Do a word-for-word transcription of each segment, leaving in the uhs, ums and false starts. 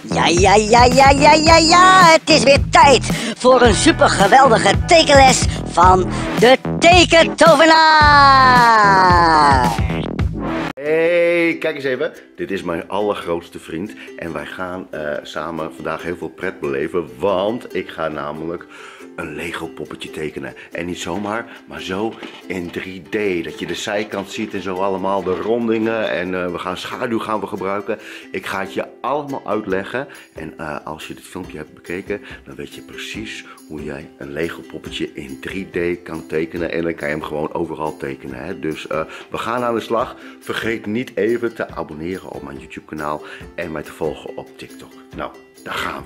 Ja, ja, ja, ja, ja, ja, ja, het is weer tijd voor een super geweldige tekenles van de Tekentovenaar. Hey, kijk eens even. Dit is mijn allergrootste vriend en wij gaan uh, samen vandaag heel veel pret beleven, want ik ga namelijk een Lego poppetje tekenen. En niet zomaar, maar zo in drie D. Dat je de zijkant ziet en zo allemaal, de rondingen. En uh, we gaan schaduw gaan we gebruiken. Ik ga het je allemaal uitleggen. En uh, als je dit filmpje hebt bekeken, dan weet je precies hoe jij een Lego poppetje in drie D kan tekenen. En dan kan je hem gewoon overal tekenen. Hè? Dus uh, we gaan aan de slag. Vergeet niet even te abonneren op mijn YouTube kanaal. En mij te volgen op TikTok. Nou, daar gaan we.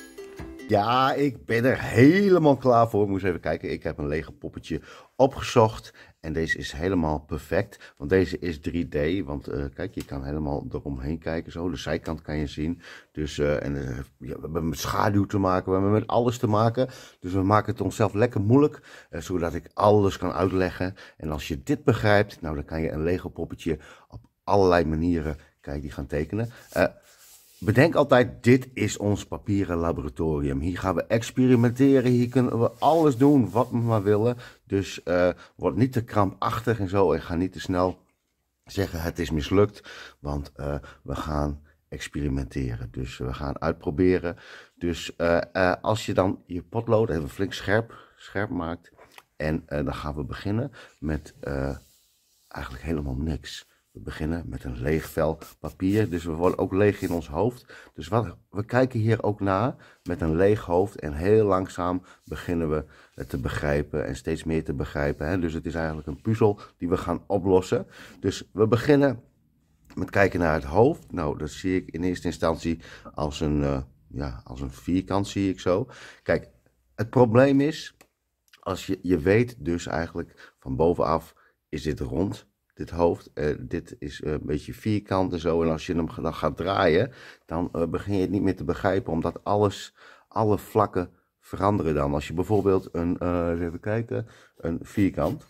Ja, ik ben er helemaal klaar voor. Ik moest even kijken. Ik heb een Lego poppetje opgezocht. En deze is helemaal perfect. Want deze is drie D. Want uh, kijk, je kan helemaal eromheen kijken. Zo, de zijkant kan je zien. Dus uh, en, uh, ja, we hebben met schaduw te maken. We hebben met alles te maken. Dus we maken het onszelf lekker moeilijk. Uh, zodat ik alles kan uitleggen. En als je dit begrijpt, nou dan kan je een Lego poppetje op allerlei manieren, kijk, die gaan tekenen. Uh, Bedenk altijd, dit is ons papieren laboratorium. Hier gaan we experimenteren, hier kunnen we alles doen wat we maar willen. Dus uh, word niet te krampachtig en zo en ga niet te snel zeggen het is mislukt. Want uh, we gaan experimenteren, dus we gaan uitproberen. Dus uh, uh, als je dan je potlood even flink scherp, scherp maakt. En uh, dan gaan we beginnen met uh, eigenlijk helemaal niks. We beginnen met een leeg vel papier, dus we worden ook leeg in ons hoofd. Dus wat, we kijken hier ook naar met een leeg hoofd en heel langzaam beginnen we het te begrijpen en steeds meer te begrijpen. Hè? Dus het is eigenlijk een puzzel die we gaan oplossen. Dus we beginnen met kijken naar het hoofd. Nou, dat zie ik in eerste instantie als een, uh, ja, als een vierkant, zie ik zo. Kijk, het probleem is, als je, je weet dus eigenlijk van bovenaf is dit rond. Dit hoofd, uh, dit is uh, een beetje vierkant en zo. En als je hem dan gaat draaien, dan uh, begin je het niet meer te begrijpen. Omdat alles, alle vlakken veranderen dan. Als je bijvoorbeeld een, uh, even kijken, een vierkant.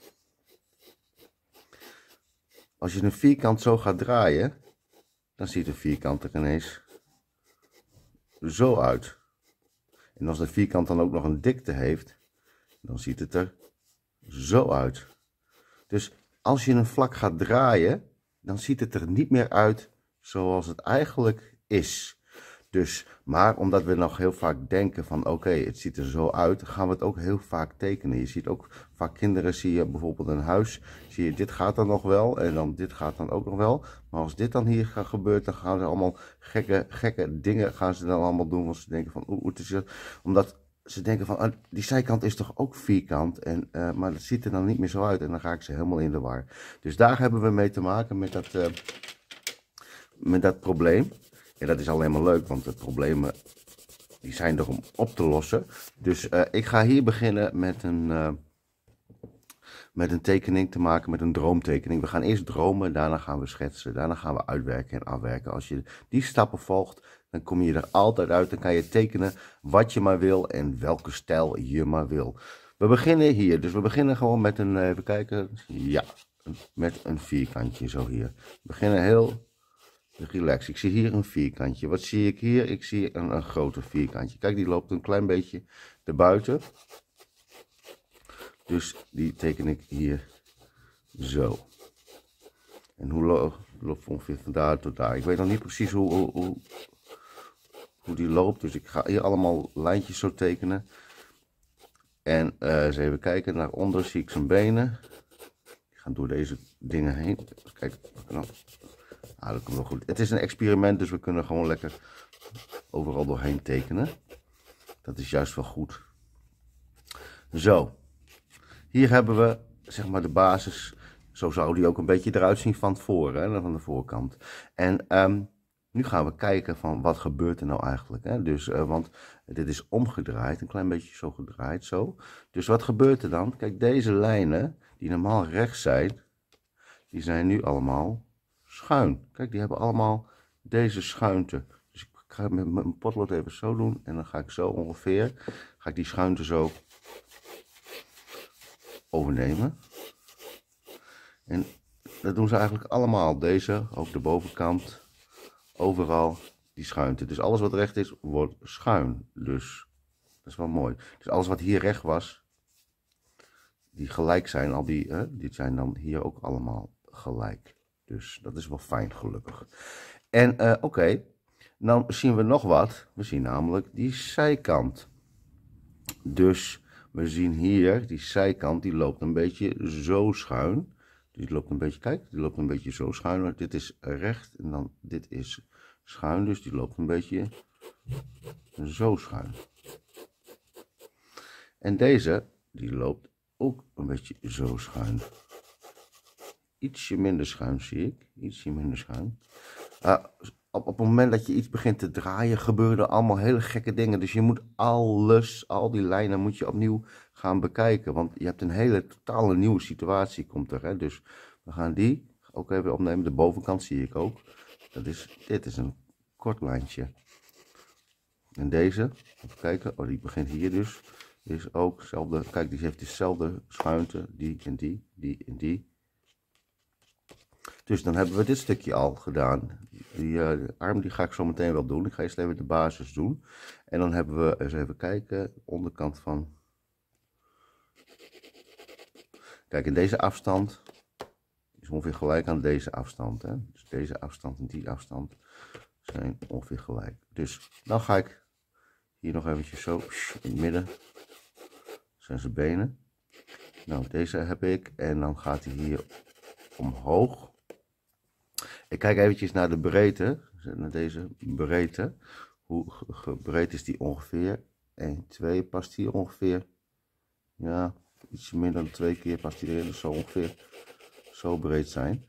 Als je een vierkant zo gaat draaien, dan ziet een vierkant er ineens zo uit. En als de vierkant dan ook nog een dikte heeft, dan ziet het er zo uit. Dus als je een vlak gaat draaien, dan ziet het er niet meer uit zoals het eigenlijk is. Dus, maar omdat we nog heel vaak denken van oké, okay, het ziet er zo uit, gaan we het ook heel vaak tekenen. Je ziet ook vaak kinderen, zie je bijvoorbeeld een huis, zie je dit gaat dan nog wel en dan dit gaat dan ook nog wel. Maar als dit dan hier gaat gebeuren, dan gaan ze allemaal gekke, gekke dingen gaan ze dan allemaal doen. Want ze denken van oeh, het is het, omdat ze denken van, ah, die zijkant is toch ook vierkant, en, uh, maar dat ziet er dan niet meer zo uit en dan ga ik ze helemaal in de war. Dus daar hebben we mee te maken met dat, uh, met dat probleem. En dat is alleen maar leuk, want de problemen die zijn er om op te lossen. Dus uh, ik ga hier beginnen met een, uh, met een tekening te maken, met een droomtekening. We gaan eerst dromen, daarna gaan we schetsen, daarna gaan we uitwerken en afwerken. Als je die stappen volgt, dan kom je er altijd uit. Dan kan je tekenen wat je maar wil en welke stijl je maar wil. We beginnen hier. Dus we beginnen gewoon met een, even kijken. Ja, met een vierkantje zo hier. We beginnen heel relaxed. Ik zie hier een vierkantje. Wat zie ik hier? Ik zie een, een groter vierkantje. Kijk, die loopt een klein beetje erbuiten. Dus die teken ik hier zo. En hoe loopt loopt ongeveer van daar tot daar. Ik weet nog niet precies hoe... hoe, hoe hoe die loopt, dus ik ga hier allemaal lijntjes zo tekenen. En uh, eens even kijken, naar onder zie ik zijn benen. Die gaan door deze dingen heen. Kijk, nou, ah, dat komt wel goed. Het is een experiment, dus we kunnen gewoon lekker overal doorheen tekenen. Dat is juist wel goed. Zo, hier hebben we zeg maar de basis. Zo zou die ook een beetje eruit zien van voren, hè, van de voorkant. En um, nu gaan we kijken van wat gebeurt er nou eigenlijk. Hè? Dus, uh, want dit is omgedraaid, een klein beetje zo gedraaid, zo. Dus wat gebeurt er dan? Kijk, deze lijnen, die normaal rechts zijn, die zijn nu allemaal schuin. Kijk, die hebben allemaal deze schuinte. Dus ik ga met mijn potlood even zo doen. En dan ga ik zo ongeveer, ga ik die schuinte zo overnemen. En dat doen ze eigenlijk allemaal. Deze, ook de bovenkant. Overal die schuinte. Dus alles wat recht is, wordt schuin. Dus dat is wel mooi. Dus alles wat hier recht was, die gelijk zijn, al die, hè, die zijn dan hier ook allemaal gelijk. Dus dat is wel fijn, gelukkig. En uh, oké, okay. Dan zien we nog wat. We zien namelijk die zijkant. Dus we zien hier, die zijkant, die loopt een beetje zo schuin. Die loopt een beetje, kijk, die loopt een beetje zo schuin. Dit is recht en dan dit is schuin. Dus die loopt een beetje zo schuin. En deze, die loopt ook een beetje zo schuin. Ietsje minder schuin zie ik. Ietsje minder schuin. Uh, op, op het moment dat je iets begint te draaien, gebeuren er allemaal hele gekke dingen. Dus je moet alles, al die lijnen moet je opnieuw gaan bekijken. Want je hebt een hele totale nieuwe situatie komt er. Hè? Dus we gaan die ook even opnemen. De bovenkant zie ik ook. Dat is, dit is een kort lijntje. En deze, even kijken. Oh, die begint hier dus. Die is ook hetzelfde. Kijk, die heeft dezelfde schuinte. Die en die, die en die. Dus dan hebben we dit stukje al gedaan. Die uh, arm die ga ik zo meteen wel doen. Ik ga eerst even de basis doen. En dan hebben we eens even kijken. Onderkant van. Kijk, in deze afstand is ongeveer gelijk aan deze afstand. Hè? Dus deze afstand en die afstand zijn ongeveer gelijk. Dus dan ga ik hier nog eventjes zo in het midden. Zijn zijn benen. Nou, deze heb ik. En dan gaat hij hier omhoog. Ik kijk eventjes naar de breedte, naar deze breedte. Hoe breed is die ongeveer? één, twee, past die ongeveer? Ja, iets minder dan twee keer past die erin. Dus zo ongeveer zo breed zijn.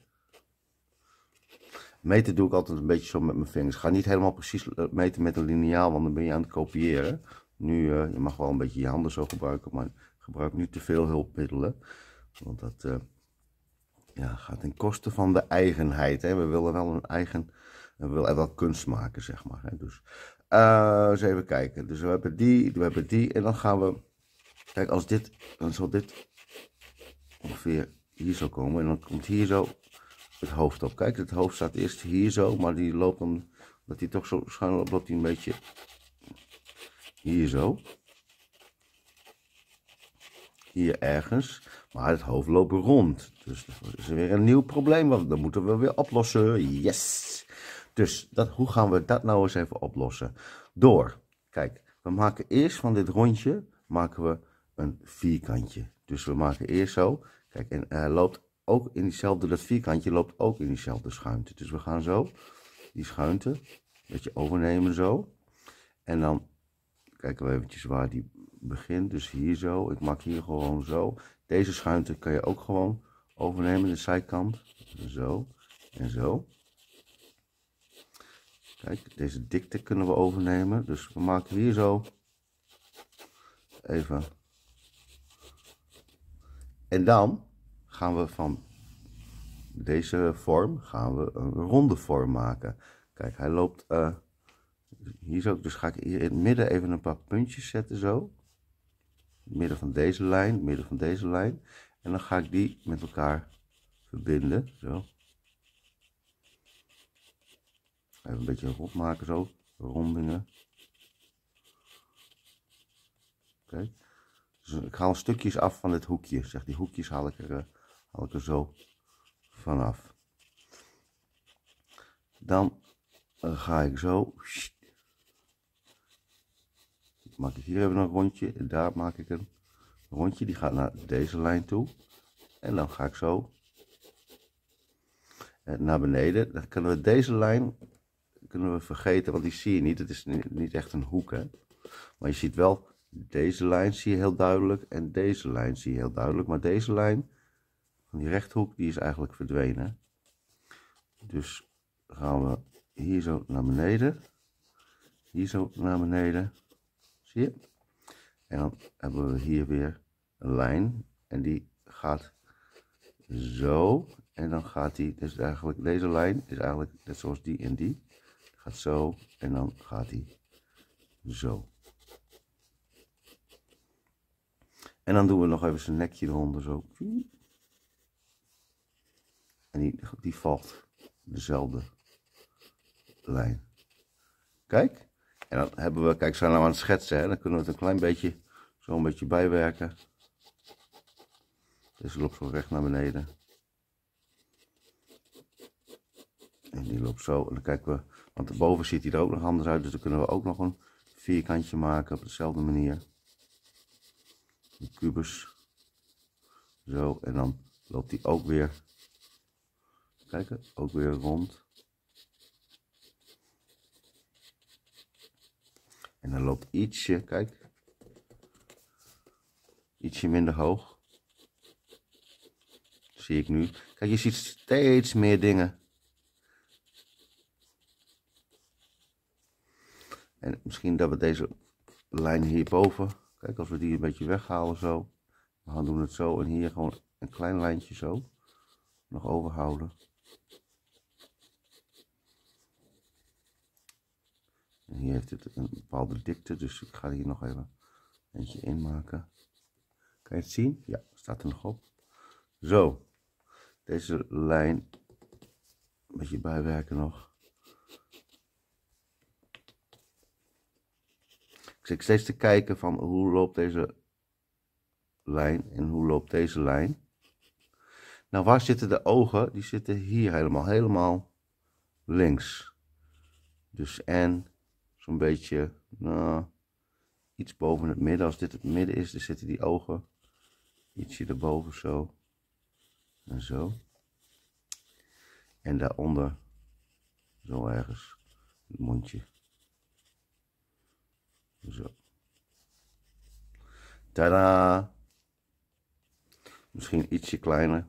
Meten doe ik altijd een beetje zo met mijn vingers. Ik ga niet helemaal precies meten met een liniaal, want dan ben je aan het kopiëren. Nu, uh, je mag wel een beetje je handen zo gebruiken, maar gebruik niet te veel hulpmiddelen. Want dat... Uh, Ja, gaat ten koste van de eigenheid. Hè. We willen wel een eigen, we willen wel kunst maken, zeg maar. Hè. Dus uh, eens even kijken. Dus we hebben die, we hebben die en dan gaan we, kijk, als dit, dan zal dit ongeveer hier zo komen en dan komt hier zo het hoofd op. Kijk, het hoofd staat eerst hier zo, maar die loopt dan, dat hij toch zo schuin loopt, loopt hij een beetje hier zo. Hier ergens, maar het hoofd loopt rond. Dus dat is weer een nieuw probleem, want dat moeten we weer oplossen. Yes! Dus dat, hoe gaan we dat nou eens even oplossen? Door, kijk, we maken eerst van dit rondje, maken we een vierkantje. Dus we maken eerst zo, kijk, en hij loopt ook in diezelfde, dat vierkantje loopt ook in diezelfde schuinte. Dus we gaan zo, die schuinte, een beetje overnemen zo. En dan kijken we eventjes waar die begint, dus hier zo. Ik maak hier gewoon zo. Deze schuinte kan je ook gewoon overnemen, de zijkant. Zo en zo. Kijk, deze dikte kunnen we overnemen. Dus we maken hier zo even. En dan gaan we van deze vorm gaan we een ronde vorm maken. Kijk, hij loopt uh, hier zo. Dus ga ik hier in het midden even een paar puntjes zetten zo. Midden van deze lijn, midden van deze lijn. En dan ga ik die met elkaar verbinden. Zo. Even een beetje rond maken zo. Rondingen. Oké. Dus ik haal stukjes af van dit hoekje. Zeg, die hoekjes haal ik er, haal ik er zo vanaf. Dan uh, ga ik zo. Maak ik hier even een rondje en daar maak ik een rondje, die gaat naar deze lijn toe en dan ga ik zo naar beneden. Dan kunnen we deze lijn kunnen we vergeten, want die zie je niet, het is niet echt een hoek, hè? Maar je ziet wel, deze lijn zie je heel duidelijk en deze lijn zie je heel duidelijk, maar deze lijn van die rechthoek die is eigenlijk verdwenen. Dus gaan we hier zo naar beneden, hier zo naar beneden. Zie je? En dan hebben we hier weer een lijn. En die gaat zo. En dan gaat die, dus eigenlijk deze lijn is eigenlijk net zoals die en die. Gaat zo. En dan gaat die zo. En dan doen we nog even zijn nekje eronder zo. En die, die valt dezelfde lijn. Kijk. En dan hebben we, kijk, zijn we nou aan het schetsen, hè? Dan kunnen we het een klein beetje, zo een beetje bijwerken. Deze loopt zo recht naar beneden. En die loopt zo. En dan kijken we, want erboven ziet hij er ook nog anders uit. Dus dan kunnen we ook nog een vierkantje maken op dezelfde manier. Een kubus. Zo. En dan loopt hij ook weer. Kijk, ook weer rond. En dan loopt ietsje, kijk. Ietsje minder hoog. Zie ik nu. Kijk, je ziet steeds meer dingen. En misschien dat we deze lijn hierboven, kijk, als we die een beetje weghalen zo. We gaan doen het zo en hier gewoon een klein lijntje zo. Nog overhouden. En hier heeft het een bepaalde dikte, dus ik ga hier nog even eentje in maken. Kan je het zien? Ja, staat er nog op. Zo. Deze lijn een beetje bijwerken nog. Ik zit steeds te kijken van hoe loopt deze lijn en hoe loopt deze lijn. Nou, waar zitten de ogen? Die zitten hier helemaal, helemaal links. Dus en zo'n beetje, nou, iets boven het midden. Als dit het midden is, dan zitten die ogen ietsje erboven zo. En zo. En daaronder, zo ergens, het mondje. Zo. Tada! Misschien ietsje kleiner.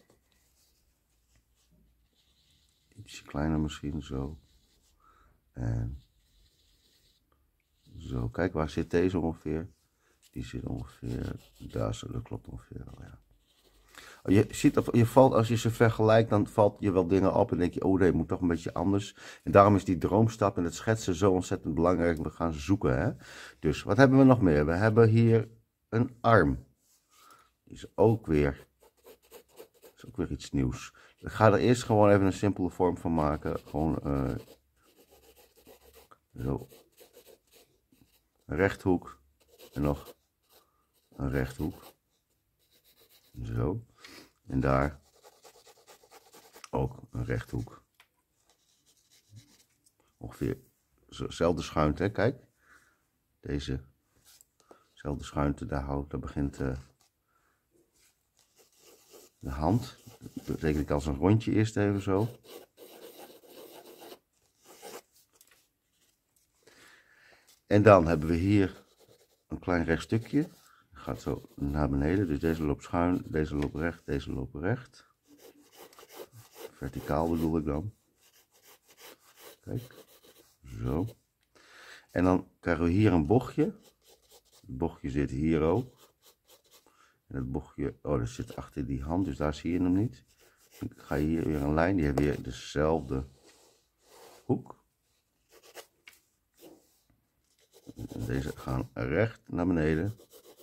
Ietsje kleiner misschien, zo. En zo. Kijk, waar zit deze ongeveer? Die zit ongeveer, daar zo, dat klopt ongeveer wel, ja. Je ziet, je valt, als je ze vergelijkt, dan valt je wel dingen op en denk je, oh nee, moet toch een beetje anders. En daarom is die droomstap en het schetsen zo ontzettend belangrijk. We gaan ze zoeken, hè. Dus, wat hebben we nog meer? We hebben hier een arm. Die is ook weer, is ook weer iets nieuws. Ik ga er eerst gewoon even een simpele vorm van maken. Gewoon, uh, zo. Een rechthoek. En nog een rechthoek. Zo. En daar ook een rechthoek. Ongeveer dezelfde schuinte, hè? Kijk. Deze zelfde schuinte, daar houdt, daar begint uh, de hand. Dat teken ik als een rondje eerst even zo. En dan hebben we hier een klein rechtstukje. Gaat zo naar beneden, dus deze loopt schuin, deze loopt recht, deze loopt recht. Verticaal bedoel ik dan. Kijk, zo. En dan krijgen we hier een bochtje. Het bochtje zit hier ook. En het bochtje, oh, dat zit achter die hand, dus daar zie je hem niet. Dan ga je hier weer een lijn, die heeft weer dezelfde hoek. En deze gaan recht naar beneden.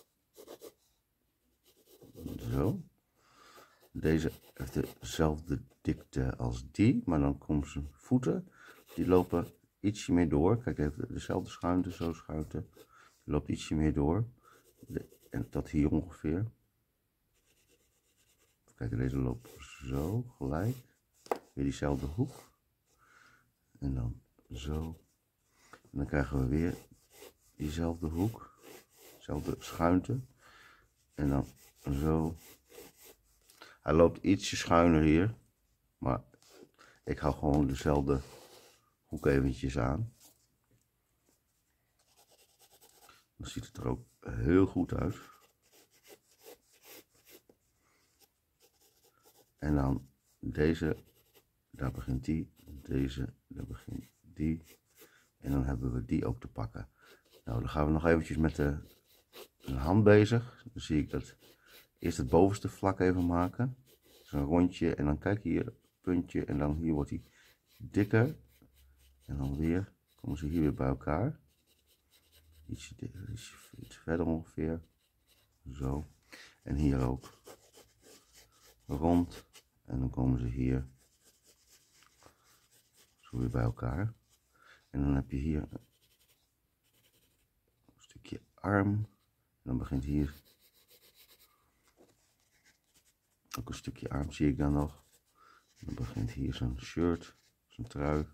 Zo. Deze heeft dezelfde dikte als die, maar dan komen zijn voeten. Die lopen ietsje meer door. Kijk, even dezelfde schuinte, zo schuinte. Die loopt ietsje meer door. De, en tot hier ongeveer. Kijk, deze loopt zo gelijk. Weer diezelfde hoek. En dan zo. En dan krijgen we weer diezelfde hoek. Dezelfde schuinte. En dan zo. Hij loopt ietsje schuiner hier. Maar ik hou gewoon dezelfde hoek eventjes aan. Dan ziet het er ook heel goed uit. En dan deze, daar begint die. Deze, daar begint die. En dan hebben we die ook te pakken. Nou, dan gaan we nog eventjes met de, de hand bezig. Dan zie ik dat eerst het bovenste vlak even maken. Dus een rondje en dan kijk hier, puntje en dan hier wordt hij dikker. En dan weer komen ze hier weer bij elkaar. Iets, iets, iets verder ongeveer. Zo. En hier ook. Rond. En dan komen ze hier zo weer bij elkaar. En dan heb je hier een stukje arm. En dan begint hier ook een stukje arm, zie ik dan nog. En dan begint hier zo'n shirt, zo'n trui.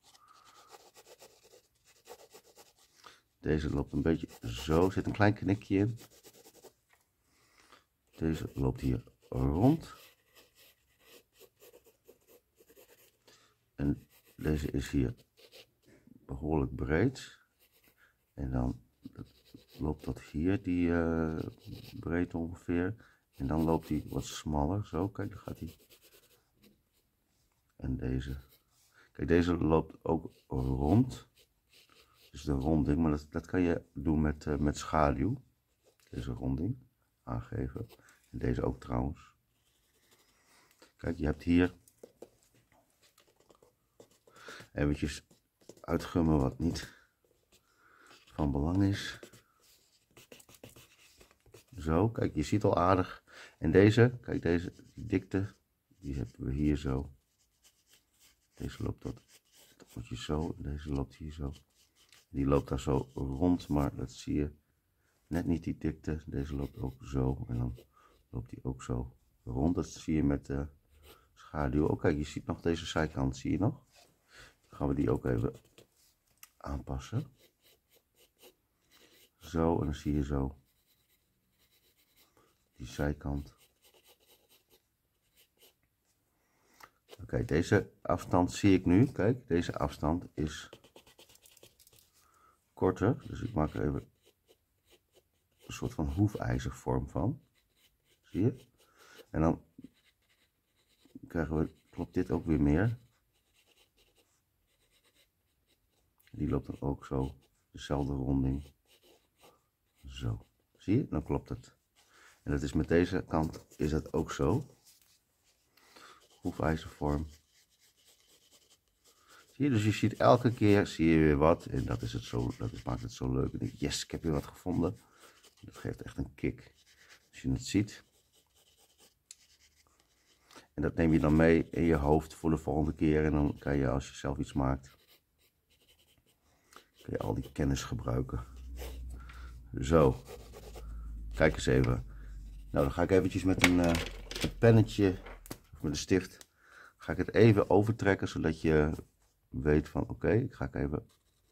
Deze loopt een beetje zo, zit een klein knikje in. Deze loopt hier rond. En deze is hier behoorlijk breed. En dan loopt dat hier, die uh, breedte ongeveer. En dan loopt hij wat smaller, zo, kijk, dan gaat hij. En deze. Kijk, deze loopt ook rond. Dus de ronding, maar dat, dat kan je doen met, uh, met schaduw. Deze ronding aangeven. En deze ook trouwens. Kijk, je hebt hier eventjes uitgummen wat niet van belang is. Zo, kijk, je ziet al aardig. En deze, kijk, deze dikte, die hebben we hier zo. Deze loopt dat, dat wordt je zo, deze loopt hier zo. Die loopt daar zo rond, maar dat zie je net niet, die dikte. Deze loopt ook zo en dan loopt die ook zo rond. Dat zie je met de schaduw. Oh, kijk, je ziet nog deze zijkant, zie je nog? Dan gaan we die ook even aanpassen. Zo, en dan zie je zo die zijkant. Oké, okay, deze afstand zie ik nu. Kijk, deze afstand is korter. Dus ik maak er even een soort van hoefijzervorm van. Zie je? En dan krijgen we, klopt dit ook weer meer. Die loopt dan ook zo, dezelfde ronding. Zo, zie je? Dan klopt het. En dat is met deze kant is dat ook zo. Hoefijzervorm. Zie je, dus je ziet elke keer zie je weer wat. En dat is het zo, dat is, maakt het zo leuk. En denk, yes, ik heb weer wat gevonden. Dat geeft echt een kick. Als je het ziet. En dat neem je dan mee in je hoofd voor de volgende keer. En dan kan je, als je zelf iets maakt, kun je al die kennis gebruiken. Zo. Kijk eens even. Nou, dan ga ik eventjes met een, uh, een pennetje, of met een stift, ga ik het even overtrekken, zodat je weet van, oké, okay, ik ga ik even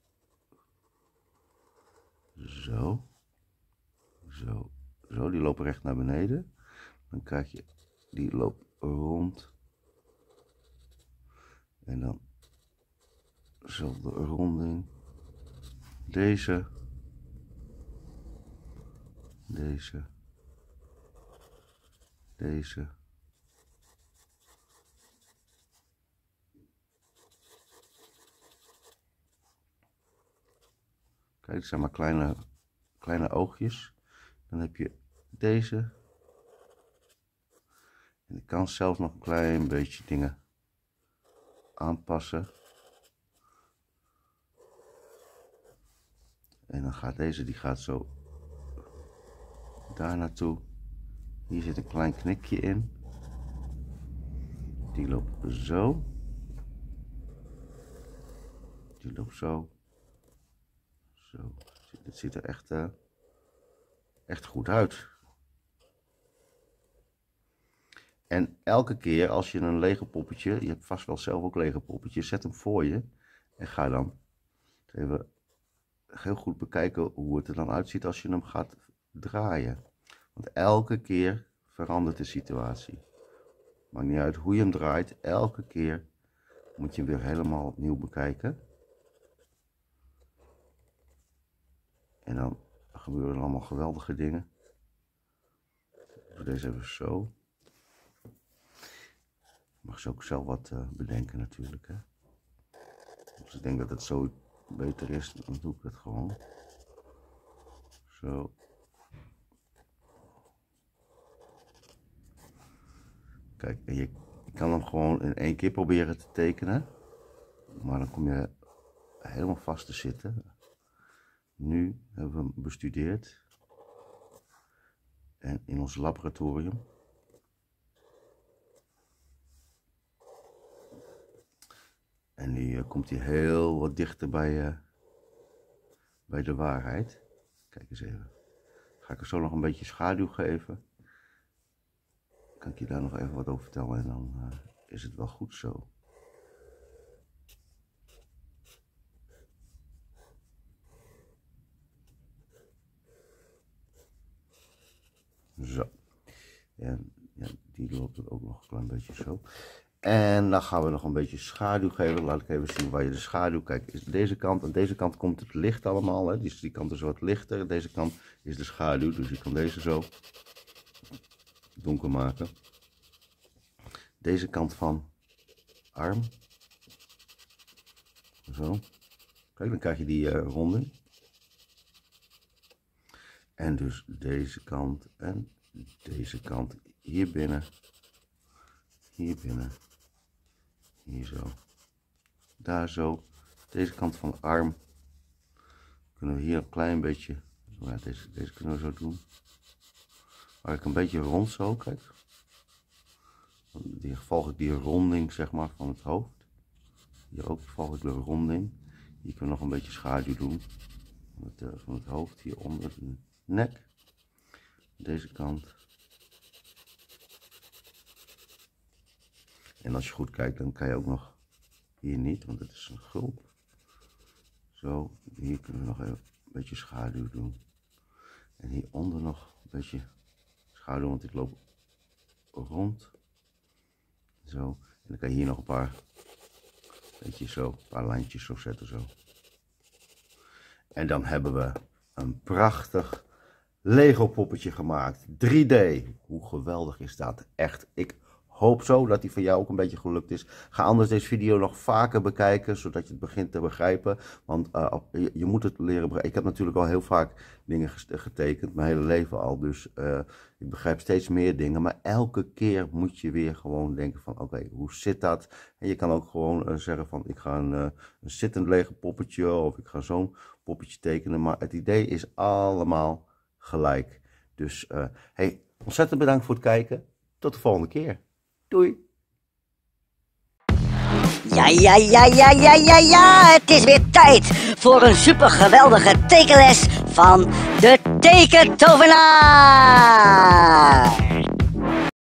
zo, zo, zo, die lopen recht naar beneden. Dan krijg je, die loopt rond. En dan dezelfde ronding. Deze. Deze. Deze. Kijk, het zijn maar kleine, kleine oogjes. Dan heb je deze. En ik kan zelfs nog een klein beetje dingen aanpassen. En dan gaat deze, die gaat zo daar naartoe. Hier zit een klein knikje in. Die loopt zo. Die loopt zo. Zo. Dit ziet er echt, uh, echt goed uit. En elke keer als je een Lego poppetje, je hebt vast wel zelf ook Lego poppetjes, zet hem voor je. En ga dan even heel goed bekijken hoe het er dan uitziet als je hem gaat draaien. Want elke keer verandert de situatie. Maakt niet uit hoe je hem draait, elke keer moet je hem weer helemaal opnieuw bekijken. En dan gebeuren er allemaal geweldige dingen. Ik doe deze even zo. Je mag ze ook zelf wat uh, bedenken natuurlijk. Hè? Als ik denk dat het zo beter is, dan doe ik het gewoon. Zo. Kijk, en je, je kan hem gewoon in één keer proberen te tekenen. Maar dan kom je helemaal vast te zitten. Nu hebben we hem bestudeerd. En in ons laboratorium. En nu uh, komt hij heel wat dichter bij, uh, bij de waarheid. Kijk eens even. Ga ik er zo nog een beetje schaduw geven. Kan ik je daar nog even wat over vertellen en dan uh, is het wel goed zo. Zo. En ja, die loopt er ook nog een klein beetje zo. En dan gaan we nog een beetje schaduw geven. Laat ik even zien waar je de schaduw... Kijk, is deze kant. Aan deze kant komt het licht allemaal. Hè? Dus die kant is wat lichter. Deze kant is de schaduw. Dus je kan deze zo donker maken. Deze kant van arm. Zo. Kijk, dan krijg je die uh, ronding. En dus deze kant en deze kant hier binnen. Hier binnen. Hier zo. Daar zo. Deze kant van de arm. Kunnen we hier een klein beetje. Ja, deze, deze kunnen we zo doen. Maar ik een beetje rond zo, kijk. Hier volg ik die ronding zeg maar van het hoofd. Hier ook volg ik de ronding. Hier kunnen we nog een beetje schaduw doen. Van het, uh, van het hoofd hier onder de nek. Deze kant. En als je goed kijkt, dan kan je ook nog hier niet, want het is een gulp. Zo, hier kunnen we nog even een beetje schaduw doen. En hieronder nog een beetje schaduw, want ik loop rond. Zo, en dan kan je hier nog een paar, beetje zo, een paar lijntjes zo zetten zo. En dan hebben we een prachtig Lego poppetje gemaakt. drie D. Hoe geweldig is dat? Echt, ik hoop zo dat die van jou ook een beetje gelukt is. Ga anders deze video nog vaker bekijken, zodat je het begint te begrijpen. Want uh, je, je moet het leren begrijpen. Ik heb natuurlijk al heel vaak dingen getekend, mijn hele leven al. Dus uh, ik begrijp steeds meer dingen. Maar elke keer moet je weer gewoon denken van, oké, okay, hoe zit dat? En je kan ook gewoon uh, zeggen van, ik ga een, uh, een zittend Lego poppetje of ik ga zo'n poppetje tekenen. Maar het idee is allemaal gelijk. Dus, uh, hey, ontzettend bedankt voor het kijken. Tot de volgende keer. Doei! Ja, ja, ja, ja, ja, ja, ja, het is weer tijd voor een super geweldige tekenles van de Tekentovenaar!